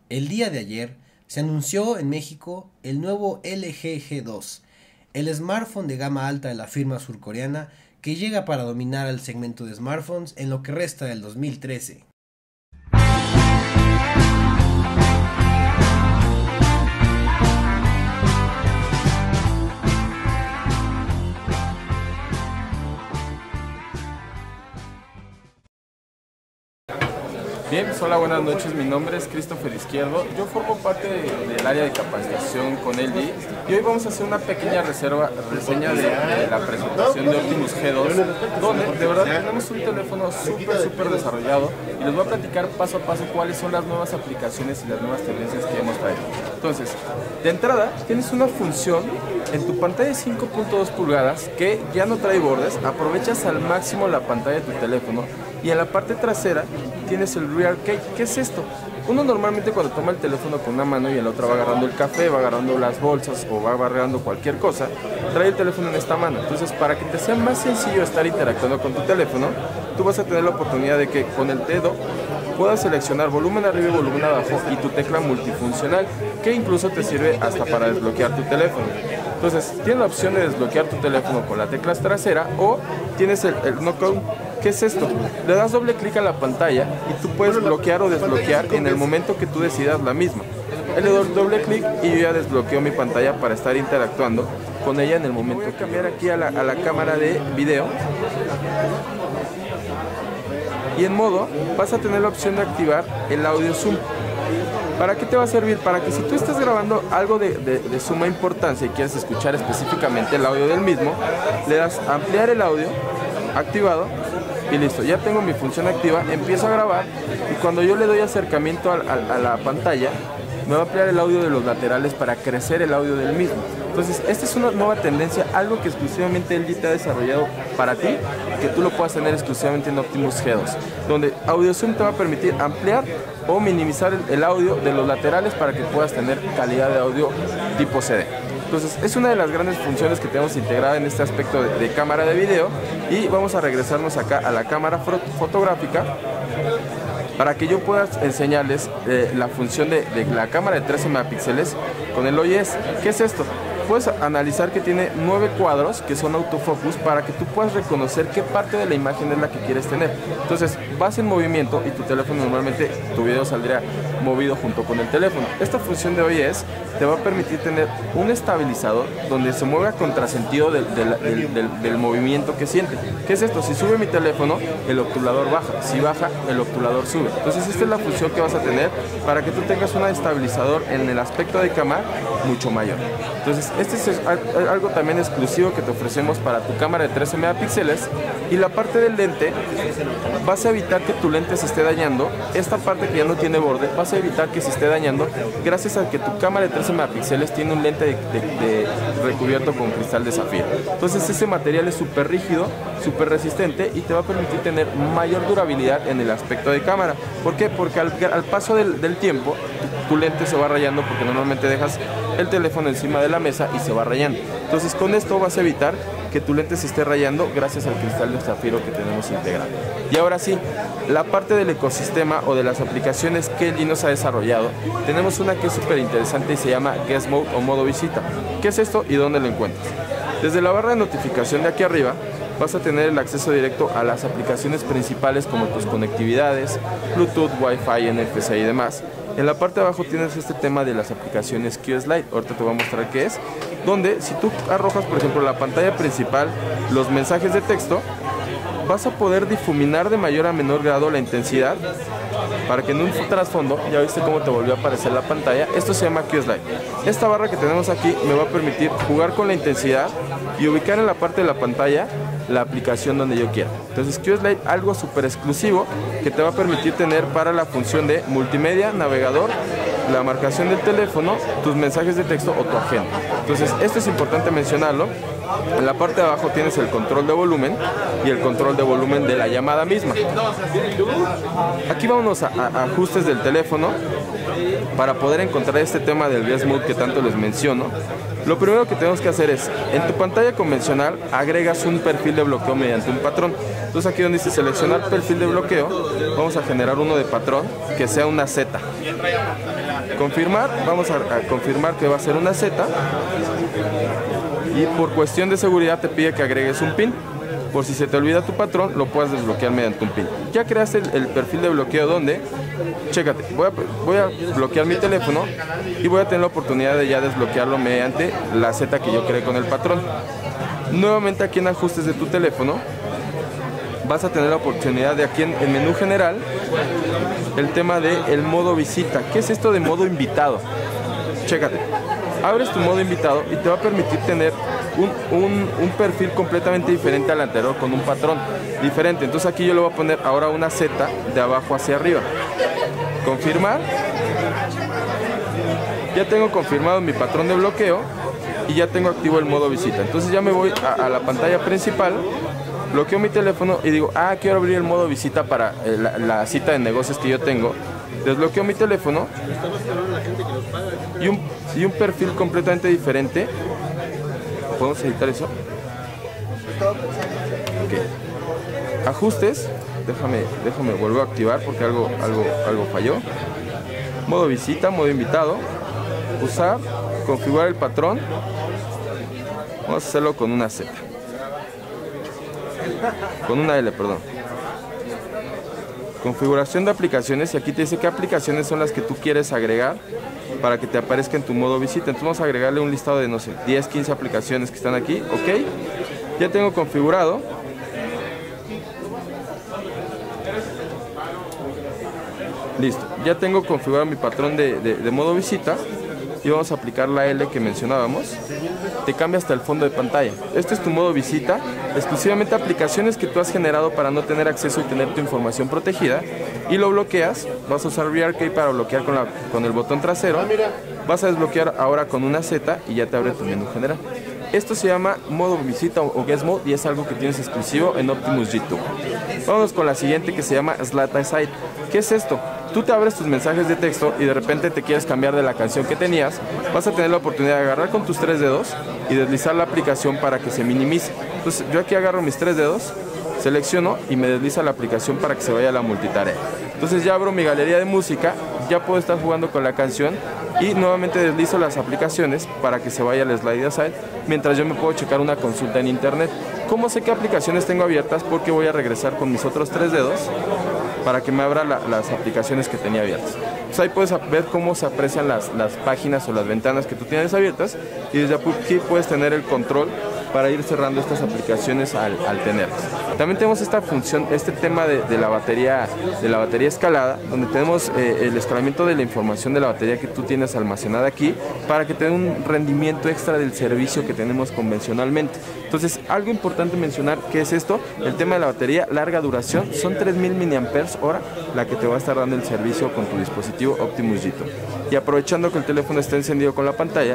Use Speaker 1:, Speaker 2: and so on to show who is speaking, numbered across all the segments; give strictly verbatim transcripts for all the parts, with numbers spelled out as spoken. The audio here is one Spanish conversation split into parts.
Speaker 1: El día de ayer se anunció en México el nuevo L G G dos, el smartphone de gama alta de la firma surcoreana que llega para dominar el segmento de smartphones en lo que resta del dos mil trece.
Speaker 2: Bien, pues hola, buenas noches, mi nombre es Christopher Izquierdo, yo formo parte de, del área de capacitación con L G y hoy vamos a hacer una pequeña reserva, reseña de, de la presentación de Optimus G dos, donde de verdad tenemos un teléfono súper súper desarrollado y les voy a platicar paso a paso cuáles son las nuevas aplicaciones y las nuevas tendencias que hemos traído. Entonces, de entrada tienes una función en tu pantalla de cinco punto dos pulgadas que ya no trae bordes, aprovechas al máximo la pantalla de tu teléfono y en la parte trasera tienes el Rear Cage. ¿Qué es esto? Uno normalmente cuando toma el teléfono con una mano y en la otra va agarrando el café, va agarrando las bolsas o va agarrando cualquier cosa, trae el teléfono en esta mano. Entonces, para que te sea más sencillo estar interactuando con tu teléfono, tú vas a tener la oportunidad de que con el dedo puedas seleccionar volumen arriba y volumen abajo y tu tecla multifuncional, que incluso te sirve hasta para desbloquear tu teléfono. Entonces, tienes la opción de desbloquear tu teléfono con la tecla trasera o tienes el, el knockout. ¿Qué es esto? Le das doble clic a la pantalla y tú puedes bloquear o desbloquear en el momento que tú decidas la misma. Le doy doble clic y yo ya desbloqueo mi pantalla para estar interactuando con ella en el momento. Voy a cambiar aquí a la, a la cámara de video. Y en modo vas a tener la opción de activar el audio zoom. ¿Para qué te va a servir? Para que si tú estás grabando algo de, de, de suma importancia y quieres escuchar específicamente el audio del mismo, le das a ampliar el audio, activado, y listo, ya tengo mi función activa, empiezo a grabar y cuando yo le doy acercamiento a, a, a la pantalla, me va a ampliar el audio de los laterales para crecer el audio del mismo. Entonces, esta es una nueva tendencia, algo que exclusivamente L G te ha desarrollado para ti, que tú lo puedas tener exclusivamente en Optimus G dos, donde Audio Zoom te va a permitir ampliar o minimizar el, el audio de los laterales para que puedas tener calidad de audio tipo C D. Entonces, es una de las grandes funciones que tenemos integrada en este aspecto de, de cámara de video y vamos a regresarnos acá a la cámara fotográfica para que yo pueda enseñarles eh, la función de, de la cámara de trece megapíxeles con el O I S. ¿Qué es esto? Puedes analizar que tiene nueve cuadros que son autofocus para que tú puedas reconocer qué parte de la imagen es la que quieres tener. Entonces vas en movimiento y tu teléfono normalmente, tu video saldría movido junto con el teléfono. Esta función de O I S te va a permitir tener un estabilizador donde se mueve a contrasentido del, del, del, del, del movimiento que siente. ¿Qué es esto? Si sube mi teléfono, el obturador baja. Si baja, el obturador sube. Entonces esta es la función que vas a tener para que tú tengas un estabilizador en el aspecto de cámara mucho mayor. Entonces este es algo también exclusivo que te ofrecemos para tu cámara de trece megapíxeles y la parte del lente vas a evitar que tu lente se esté dañando. Esta parte que ya no tiene borde vas a evitar que se esté dañando gracias a que tu cámara de trece megapíxeles tiene un lente de, de, de recubierto con cristal de zafiro. Entonces ese material es súper rígido, súper resistente y te va a permitir tener mayor durabilidad en el aspecto de cámara. ¿Por qué? Porque al, al paso del, del tiempo tu lente se va rayando porque normalmente dejas el teléfono encima de la mesa y se va rayando. Entonces con esto vas a evitar que tu lente se esté rayando gracias al cristal de zafiro que tenemos integrado. Y ahora sí, la parte del ecosistema o de las aplicaciones que L G nos ha desarrollado, tenemos una que es súper interesante y se llama Guest Mode o modo visita. ¿Qué es esto y dónde lo encuentras? Desde la barra de notificación de aquí arriba vas a tener el acceso directo a las aplicaciones principales como tus conectividades, Bluetooth, Wi-Fi, N F C y demás. En la parte de abajo tienes este tema de las aplicaciones Q Slide, ahorita te voy a mostrar qué es, donde si tú arrojas por ejemplo la pantalla principal, los mensajes de texto, vas a poder difuminar de mayor a menor grado la intensidad para que en un trasfondo, ya viste cómo te volvió a aparecer la pantalla, esto se llama Q Slide. Esta barra que tenemos aquí me va a permitir jugar con la intensidad y ubicar en la parte de la pantalla la aplicación donde yo quiera. Entonces Q Slide, algo súper exclusivo que te va a permitir tener para la función de multimedia, navegador, la marcación del teléfono, tus mensajes de texto o tu agenda. Entonces esto es importante mencionarlo En la parte de abajo tienes el control de volumen y el control de volumen de la llamada misma. Aquí vámonos a, a ajustes del teléfono para poder encontrar este tema del Guest Mode que tanto les menciono. Lo primero que tenemos que hacer es, en tu pantalla convencional agregas un perfil de bloqueo mediante un patrón. Entonces aquí donde dice seleccionar perfil de bloqueo, vamos a generar uno de patrón que sea una Z. Confirmar, vamos a, a confirmar que va a ser una Z. Y por cuestión de seguridad te pide que agregues un PIN. Por si se te olvida tu patrón, lo puedes desbloquear mediante un PIN. Ya creaste el, el perfil de bloqueo donde, chécate, voy a, voy a bloquear mi teléfono y voy a tener la oportunidad de ya desbloquearlo mediante la Z que yo creé con el patrón. Nuevamente aquí en ajustes de tu teléfono, vas a tener la oportunidad de aquí en el menú general, el tema de el modo visita. ¿Qué es esto de modo invitado? Chécate, abres tu modo invitado y te va a permitir tener un, un, un perfil completamente diferente al anterior con un patrón diferente. Entonces aquí yo le voy a poner ahora una Z de abajo hacia arriba. Confirmar. Ya tengo confirmado mi patrón de bloqueo y ya tengo activo el modo visita. Entonces ya me voy a, a la pantalla principal, bloqueo mi teléfono y digo, ah, quiero abrir el modo visita para eh, la, la cita de negocios que yo tengo. Desbloqueo mi teléfono y un, y un perfil completamente diferente. ¿Podemos editar eso? Okay. Ajustes. Déjame, déjame vuelvo a activar porque algo, algo, algo falló. Modo visita, modo invitado. Usar, configurar el patrón. Vamos a hacerlo con una Z. Con una L, perdón. Configuración de aplicaciones, y aquí te dice qué aplicaciones son las que tú quieres agregar para que te aparezca en tu modo visita. Entonces vamos a agregarle un listado de, no sé, diez, quince aplicaciones que están aquí. Ok, ya tengo configurado. Listo, ya tengo configurado mi patrón de, de, de modo visita. Y vamos a aplicar la L que mencionábamos. Te cambia hasta el fondo de pantalla. Este es tu modo visita, exclusivamente aplicaciones que tú has generado para no tener acceso y tener tu información protegida. Y lo bloqueas, vas a usar Rear Key para bloquear con, la, con el botón trasero. Vas a desbloquear ahora con una Z y ya te abre tu menú general. Esto se llama modo visita o Guest Mode y es algo que tienes exclusivo en Optimus G dos. Vamos con la siguiente que se llama Slide Aside. ¿Qué es esto? Tú te abres tus mensajes de texto y de repente te quieres cambiar de la canción que tenías. Vas a tener la oportunidad de agarrar con tus tres dedos y deslizar la aplicación para que se minimice. Entonces yo aquí agarro mis tres dedos, selecciono y me desliza la aplicación para que se vaya a la multitarea. Entonces ya abro mi galería de música, ya puedo estar jugando con la canción y nuevamente deslizo las aplicaciones para que se vaya al Slide Aside mientras yo me puedo checar una consulta en internet. ¿Cómo sé qué aplicaciones tengo abiertas? Porque voy a regresar con mis otros tres dedos para que me abra la, las aplicaciones que tenía abiertas. Entonces ahí puedes ver cómo se aprecian las, las páginas o las ventanas que tú tienes abiertas y desde aquí puedes tener el control para ir cerrando estas aplicaciones al, al tenerlas. También tenemos esta función, este tema de, de la batería de la batería escalada, donde tenemos eh, el escalamiento de la información de la batería que tú tienes almacenada aquí para que tenga un rendimiento extra del servicio que tenemos convencionalmente. Entonces, algo importante mencionar, ¿qué es esto? El tema de la batería, larga duración, son tres mil miliamperios hora la que te va a estar dando el servicio con tu dispositivo Optimus G dos. Y aprovechando que el teléfono está encendido con la pantalla,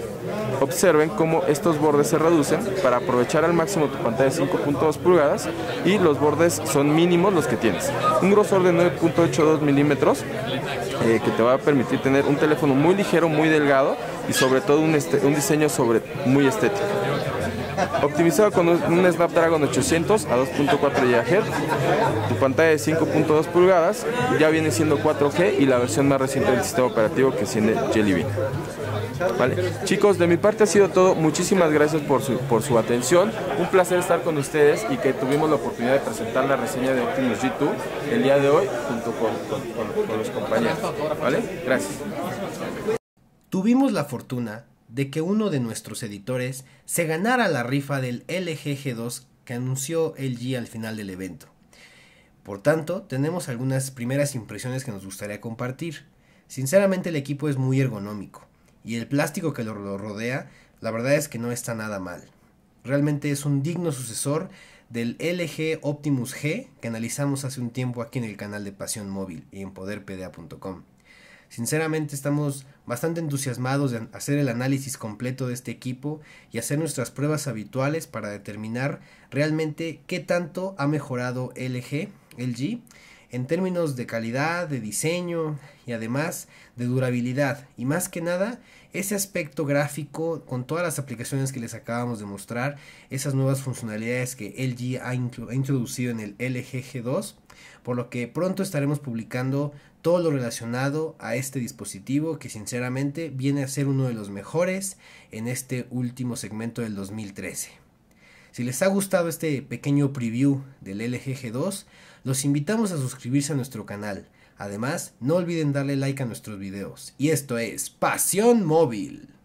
Speaker 2: observen cómo estos bordes se reducen para aprovechar al máximo tu pantalla de cinco punto dos pulgadas y los bordes son mínimos los que tienes. Un grosor de nueve punto ochenta y dos milímetros eh, que te va a permitir tener un teléfono muy ligero, muy delgado y sobre todo un, un diseño sobre, muy estético. Optimizado con un Snapdragon ochocientos a dos punto cuatro gigahertz, tu pantalla de cinco punto dos pulgadas, ya viene siendo cuatro G y la versión más reciente del sistema operativo que tiene Jelly Bean. Vale. Chicos, de mi parte ha sido todo. Muchísimas gracias por su, por su atención. Un placer estar con ustedes y que tuvimos la oportunidad de presentar la reseña de Optimus G dos el día de hoy junto con, con, con, con los compañeros. ¿Vale? Gracias.
Speaker 1: Tuvimos la fortuna de que uno de nuestros editores se ganara la rifa del L G G dos que anunció L G al final del evento. Por tanto, tenemos algunas primeras impresiones que nos gustaría compartir. Sinceramente, el equipo es muy ergonómico y el plástico que lo rodea, la verdad es que no está nada mal. Realmente es un digno sucesor del L G Optimus G que analizamos hace un tiempo aquí en el canal de Pasión Móvil y en poder p d a punto com. Sinceramente estamos bastante entusiasmados de hacer el análisis completo de este equipo y hacer nuestras pruebas habituales para determinar realmente qué tanto ha mejorado L G, L G en términos de calidad, de diseño y además de durabilidad, y más que nada ese aspecto gráfico con todas las aplicaciones que les acabamos de mostrar, esas nuevas funcionalidades que L G ha, ha introducido en el L G G dos, por lo que pronto estaremos publicando todo lo relacionado a este dispositivo que sinceramente viene a ser uno de los mejores en este último segmento del dos mil trece. Si les ha gustado este pequeño preview del L G G dos, los invitamos a suscribirse a nuestro canal. Además, no olviden darle like a nuestros videos. Y esto es Pasión Móvil.